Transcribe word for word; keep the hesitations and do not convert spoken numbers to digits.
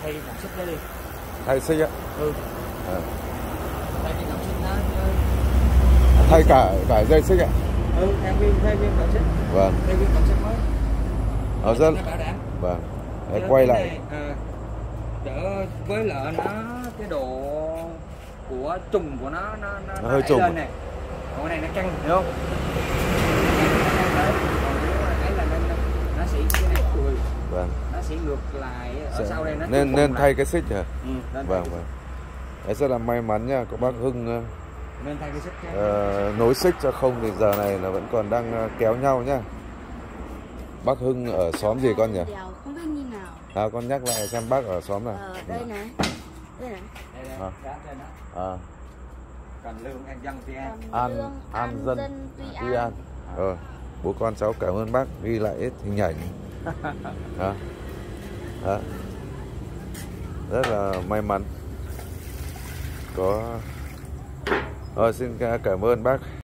thay cái cổng xích đó đi. Thay xích á? Ừ. À. Thay cái cổng xích đó. Thay cả cả dây xích ạ? Ừ, thay viên thay viên cổng xích. Vâng. Thay viên cổng xích mới. Ở rất. Vâng. Để quay lại. Này, à, đỡ với lợ nó cái độ của trùng của nó nó nó, nó nó hơi trùng lên này. Còn cái này nó căng, hiểu không? Cái là nó, nó sẽ cái này cười. Vâng. Nó sẽ ngược lại ở sẽ, sau đây nó nên nên thay cái xích hả? Ừ, vâng vâng. Đấy, rất là may mắn nha, có bác Hưng nên thay cái xích uh, nối xích cho không thì giờ này là vẫn còn đang kéo nhau nhá. Bác Hưng ở xóm gì con nhỉ? Không biết như nào. À, con nhắc lại xem bác ở xóm nào. Ờ, đây này. Đây này. Đây đây, à. trên đó. À. Cần lương an dân tuy an. An an, an dân, dân tuy an. Ờ, bố con cháu cảm ơn bác ghi lại ít hình ảnh. À. À. Rất là may mắn có. Rồi, xin cảm ơn bác.